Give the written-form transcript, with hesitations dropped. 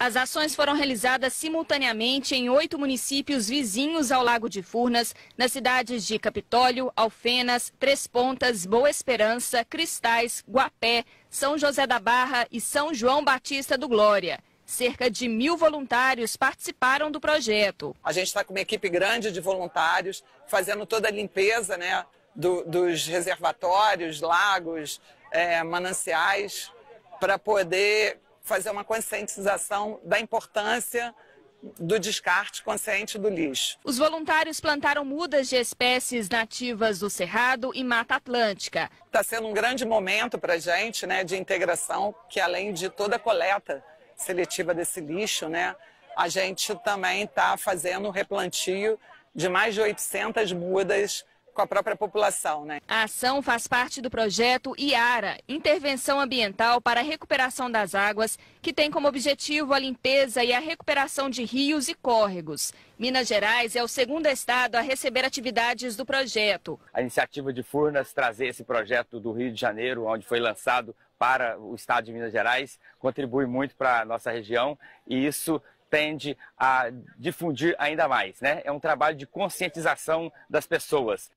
As ações foram realizadas simultaneamente em 8 municípios vizinhos ao Lago de Furnas, nas cidades de Capitólio, Alfenas, Três Pontas, Boa Esperança, Cristais, Guapé, São José da Barra e São João Batista do Glória. Cerca de 1.000 voluntários participaram do projeto. A gente está com uma equipe grande de voluntários, fazendo toda a limpeza, né, dos reservatórios, lagos, mananciais, para poder fazer uma conscientização da importância do descarte consciente do lixo. Os voluntários plantaram mudas de espécies nativas do Cerrado e Mata Atlântica. Está sendo um grande momento para a gente, né, de integração, que além de toda a coleta seletiva desse lixo, né, a gente também está fazendo um replantio de mais de 800 mudas com a própria população, né? A ação faz parte do projeto IARA, Intervenção Ambiental para a Recuperação das Águas, que tem como objetivo a limpeza e a recuperação de rios e córregos. Minas Gerais é o segundo estado a receber atividades do projeto. A iniciativa de Furnas trazer esse projeto do Rio de Janeiro, onde foi lançado para o estado de Minas Gerais, contribui muito para a nossa região e isso tende a difundir ainda mais, né? É um trabalho de conscientização das pessoas.